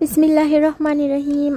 বিসমিল্লাহির রহমানির রহিম।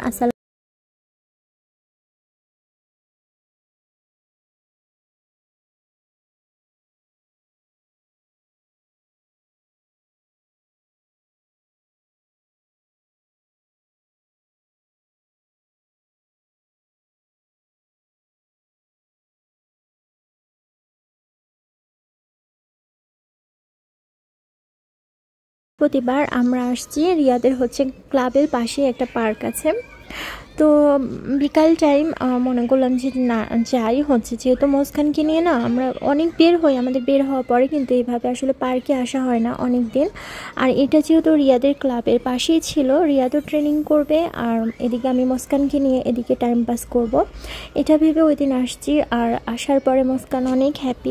প্রতিবার আমরা আসছি রিয়াদের ক্লাবের পাশে একটা পার্ক আছে। তো বিকাল টাইম মনে করলাম যে না যাই, যেহেতু মুস্কানকে নিয়ে না আমরা অনেক বের হই, আমাদের বের হওয়ার পরে কিন্তু এইভাবে আসলে পার্কে আসা হয় না অনেক দিন। আর এটা যেহেতু রিয়াদের ক্লাবের পাশেই ছিল, রিয়াদও ট্রেনিং করবে আর এদিকে আমি মুস্কানকে নিয়ে এদিকে টাইম পাস করব, এটা ভেবে ওই দিন আসছি। আর আসার পরে মুস্কান অনেক হ্যাপি।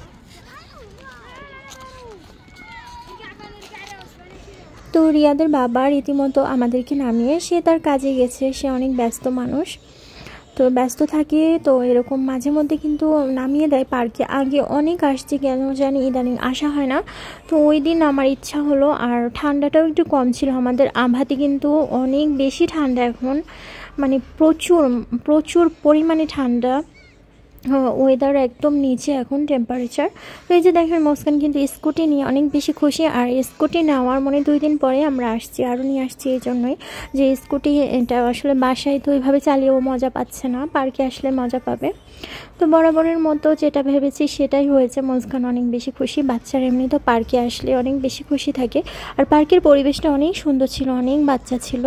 তো রিয়াদের বাবা রীতিমতো আমাদেরকে নামিয়ে সে তার কাজে গেছে, সে অনেক ব্যস্ত মানুষ, তো ব্যস্ত থাকে, তো এরকম মাঝে মধ্যে কিন্তু নামিয়ে দেয় পার্কে। আগে অনেক আসছি, কেন জানি ইদানিং আসা হয় না। তো ওই দিন আমার ইচ্ছা হলো, আর ঠান্ডাটাও একটু কম ছিল আমাদের। আভাতে কিন্তু অনেক বেশি ঠান্ডা এখন, মানে প্রচুর প্রচুর পরিমাণে ঠান্ডা, ওয়েদার একদম নিচে এখন টেম্পারেচার। তো এই যে দেখেন মুস্কান কিন্তু স্কুটি নিয়ে অনেক বেশি খুশি। আর স্কুটি নেওয়ার 2 দিন পরে আমরা আসছি, আরও নিয়ে আসছি এই জন্যই যে স্কুটি এটা আসলে বাসায় তো ওইভাবে চালিয়েও মজা পাচ্ছে না, পার্কে আসলে মজা পাবে। তো বরাবরের মতো যেটা ভেবেছি সেটাই হয়েছে, মুস্কান অনেক বেশি খুশি। বাচ্চারা এমনি তো পার্কে আসলে অনেক বেশি খুশি থাকে। আর পার্কের পরিবেশটা অনেক সুন্দর ছিল, অনেক বাচ্চা ছিল।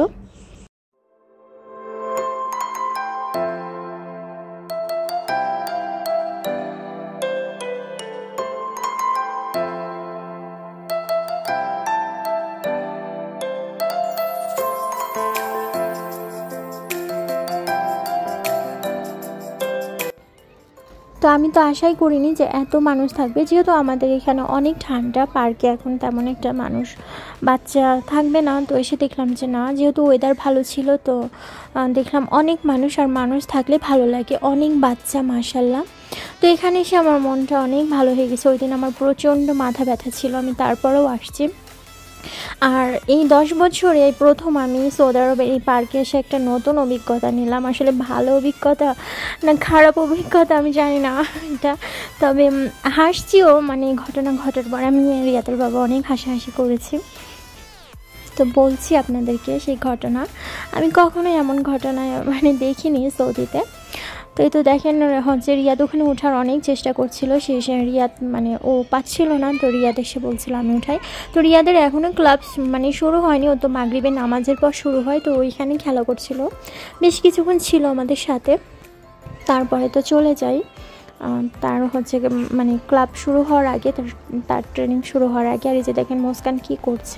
তো আমি তো আশাই করিনি যে এত মানুষ থাকবে, যেহেতু আমাদের এখানে অনেক ঠান্ডা, পার্কে এখন তেমন একটা মানুষ বাচ্চা থাকবে না। তো এসে দেখলাম যে না, যেহেতু ওয়েদার ভালো ছিল, তো দেখলাম অনেক মানুষ, আর মানুষ থাকলে ভালো লাগে, অনেক বাচ্চা মাশাল্লাহ। তো এখানে এসে আমার মনটা অনেক ভালো হয়ে গেছে। ওই দিন আমার প্রচণ্ড মাথা ব্যথা ছিল, আমি তারপরেও আসছি। আর এই 10 বছরে এই প্রথম আমি সৌদি আরবের এই পার্কে এসে একটা নতুন অভিজ্ঞতা নিলাম। আসলে ভালো অভিজ্ঞতা না খারাপ অভিজ্ঞতা আমি জানি না এটা, তবে হাসছিও, মানে ঘটনা ঘটার পর আমি রিয়াদের বাবা অনেক হাসাহাসি করেছি। তো বলছি আপনাদেরকে সেই ঘটনা, আমি কখনোই এমন ঘটনা দেখিনি সৌদিতে। তো এই তো দেখেন রিয়াদ ওখানে ওঠার অনেক চেষ্টা করছিল, সে রিয়াদ ও পাচ্ছিল না। তো রিয়াদ এসে বলছিল আমি উঠাই। তো রিয়াদের এখনও ক্লাব শুরু হয়নি, ও তো মাগরিবের নামাজের পর শুরু হয়। তো ওইখানে খেলা করছিল, বেশ কিছুক্ষণ ছিল আমাদের সাথে, তারপরে তো চলে যাই। তার ক্লাব শুরু হওয়ার আগে, তার ট্রেনিং শুরু হওয়ার আগে। আর এই যে দেখেন মুস্কান কি করছে।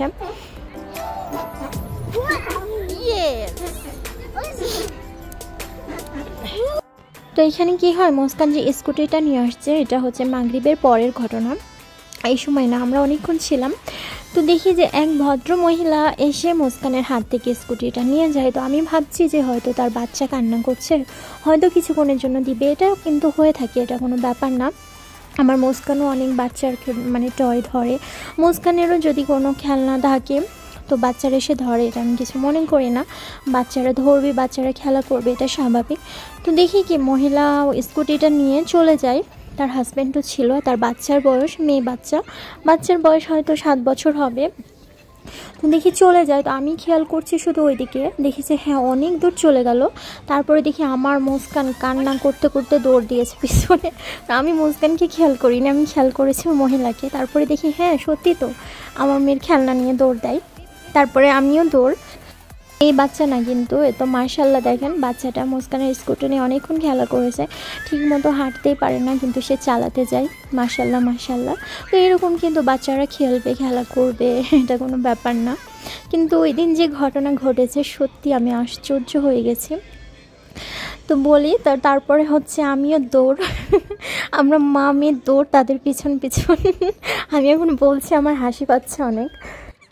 তো এখানে কি হয়, মুস্কান যে স্কুটিটা নিয়ে আসছে এটা মাগরিবের পরের ঘটনা। এই সময় না আমরা অনেকক্ষণ ছিলাম, তো দেখি যে এক ভদ্র মহিলা এসে মুস্কানের হাত থেকে স্কুটিটা নিয়ে যায়। তো আমি ভাবছি যে হয়তো তার বাচ্চা কান্না করছে, হয়তো কিছুক্ষণের জন্য দিবে, এটা কিন্তু হয়ে থাকে, এটা কোনো ব্যাপার না। আমার মুস্কানও অনেক বাচ্চার টয় ধরে, মুস্কানেরও যদি কোনো খেলনা থাকে তো বাচ্চারা এসে ধরে, এটা আমি কিছু মনে করি না। বাচ্চারা ধরবে, বাচ্চারা খেলা করবে, এটা স্বাভাবিক। তো দেখি কি মহিলা স্কুটিটা নিয়ে চলে যায়, তার হাজব্যান্ডও ছিল, তার বাচ্চার বয়স মেয়ে বাচ্চার বয়স হয়তো 7 বছর হবে। তো দেখি চলে যায়। তো আমি খেয়াল করছি শুধু ওইদিকে, দেখি যে হ্যাঁ অনেক দূর চলে গেল। তারপরে দেখি আমার মুস্কান কান্না করতে করতে দৌড় দিয়েছে পিছনে। আমি মুস্কানকে খেয়াল করিনি, আমি খেয়াল করেছি মহিলাকে। তারপরে দেখি হ্যাঁ সত্যি তো, আমার মেয়ের খেলনা নিয়ে দৌড় দেয়। তারপরে আমিও দৌড়। এই বাচ্চা না কিন্তু, এ তো মাশাল্লাহ দেখেন বাচ্চাটা মুস্কানের স্কুটি নিয়ে অনেকক্ষণ খেলা করেছে, ঠিক মতো হাঁটতেই পারে না কিন্তু সে চালাতে যায়, মাশাল্লাহ মাশাল্লাহ। তো এরকম কিন্তু বাচ্চারা খেলবে, খেলা করবে, এটা কোনো ব্যাপার না। কিন্তু ওই দিন যে ঘটনা ঘটেছে সত্যি আমি আশ্চর্য হয়ে গেছি। তো বলি তারপরে আমিও দৌড়, আমরা মা মেয়ে দৌড় তাদের পিছন পিছন। আমি এখন বলছি আমার হাসি পাচ্ছে অনেক।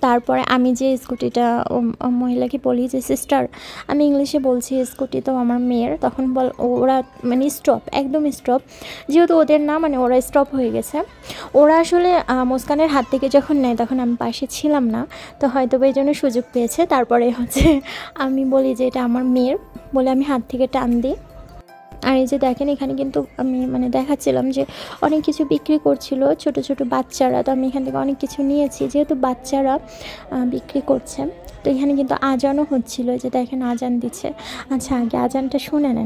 তারপরে আমি যে স্কুটিটা মহিলাকে বলি যে সিস্টার, আমি ইংলিশে বলছি স্কুটি তো আমার মেয়ের, তখন ওরা মানে স্টপ, একদম স্টপ, যেহেতু ওদের না মানে ওরা স্টপ হয়ে গেছে। ওরা আসলে মুস্কানের হাত থেকে যখন নেয় তখন আমি পাশে ছিলাম না, তো হয়তো এই জন্য সুযোগ পেয়েছে। তারপরে হচ্ছে আমি বলি যে এটা আমার মেয়ের, বলে আমি হাত থেকে টান দিই। আর এই যে দেখেন এখানে কিন্তু আমি মানে দেখাচ্ছিলাম যে অনেক কিছু বিক্রি করছিল ছোট ছোট বাচ্চারা, তো আমি এখান থেকে অনেক কিছু নিয়েছি যেহেতু বাচ্চারা বিক্রি করছে। তো এখানে কিন্তু আজানও হচ্ছিল, যে দেখেন আজান দিচ্ছে। আচ্ছা আগে আজানটা শুনে নেন।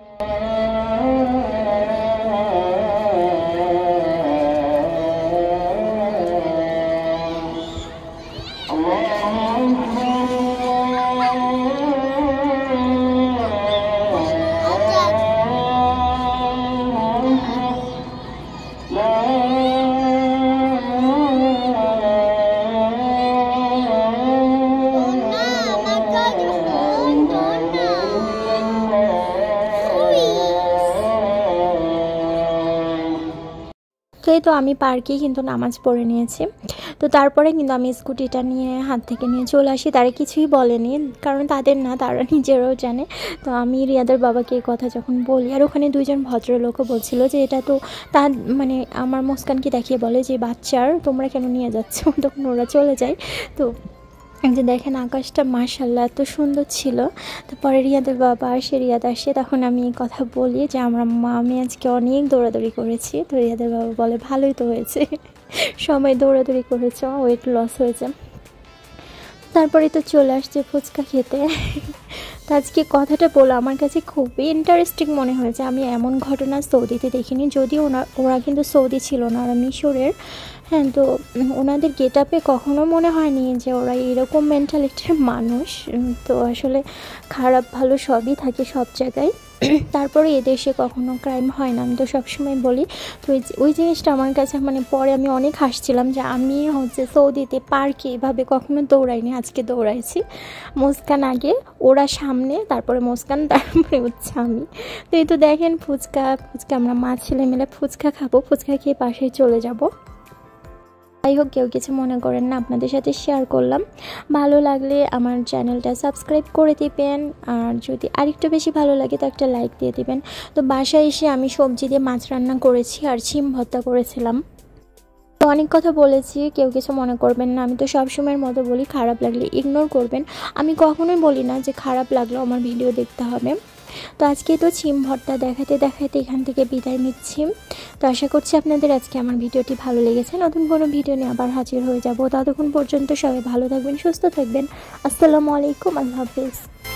তো আমি পার্কেই কিন্তু নামাজ পড়ে নিয়েছি। তো তারপরে কিন্তু আমি স্কুটিটা নিয়ে হাত থেকে নিয়ে চলে আসি, তারা কিছুই বলেনি, কারণ তাদের না, তারা নিজেরাও জানে। তো আমি রিয়াদের বাবাকে এই কথা যখন বলি, আর ওখানে দুইজন ভদ্রলোকও বলছিল যে এটা তো তার মানে আমার মুস্কানকে দেখিয়ে বলে যে বাচ্চার, তোমরা কেন নিয়ে যাচ্ছ, তখন ওরা চলে যায়। তো যে দেখেন আকাশটা মাশাআল্লাহ এত সুন্দর ছিল। তারপরে রিয়াদের বাবা আসে, রিয়াদ আসে, তখন আমি এই কথা বলি যে আমি আজকে অনেক দৌড়াদৌড়ি করেছি। তো রিয়াদের বাবা বলে ভালোই তো হয়েছে, সবাই দৌড়াদৌড়ি করেছে, ওয়েট লস হয়েছে। তারপরে তো চলে আসছে ফুচকা খেতে। তো আজকে কথাটা বলো আমার কাছে খুবই ইন্টারেস্টিং মনে হয়েছে, আমি এমন ঘটনা সৌদিতে দেখিনি, যদিও ওরা কিন্তু সৌদি ছিল না, ওরা মিশরের। হ্যাঁ, তো ওনাদের গেট আপে কখনো মনে হয়নি যে ওরা এরকম মেন্টালিটির মানুষ। তো আসলে খারাপ ভালো সবই থাকে সব জায়গায়। তারপরে এদেশে কখনো ক্রাইম হয় না, আমি তো সবসময় বলি। তো ওই জিনিসটা আমার কাছে মানে পরে আমি অনেক হাসছিলাম যে আমি হচ্ছে সৌদিতে পার্কে এভাবে কখনো দৌড়াইনি, আজকে দৌড়াইছি। মুস্কান আগে, ওরা সামনে, তারপরে মুস্কান, তারপরে হচ্ছে আমি। তো এই তো দেখেন ফুচকা আমরা মা ছেলে মিলে ফুচকা খাবো, ফুচকা খেয়ে পাশে চলে যাব। যাই হোক, কেউ কিছু মনে করেন না, আপনাদের সাথে শেয়ার করলাম। ভালো লাগলে আমার চ্যানেলটা সাবস্ক্রাইব করে দিবেন, আর যদি আরেকটু বেশি ভালো লাগে তো একটা লাইক দিয়ে দিবেন। তো বাসায় এসে আমি সবজি দিয়ে মাছ রান্না করেছি আর শিম ভর্তা করেছিলাম। তো অনেক কথা বলেছি, কেউ কিছু মনে করবেন না, আমি তো সবসময়ের মতো বলি খারাপ লাগলে ইগনোর করবেন। আমি কখনোই বলি না যে খারাপ লাগলেও আমার ভিডিও দেখতে হবে। তো আজকে তো শিম ভর্তা দেখাতে দেখাতে এখান থেকে বিদায় নিচ্ছি। তো আশা করছি আপনাদের আজকে আমার ভিডিওটি ভালো লেগেছে। নতুন কোনো ভিডিও নিয়ে আবার হাজির হয়ে যাব, ততক্ষণ পর্যন্ত সবাই ভালো থাকবেন, সুস্থ থাকবেন। আসসালামু আলাইকুম, আল্লাহ হাফিজ।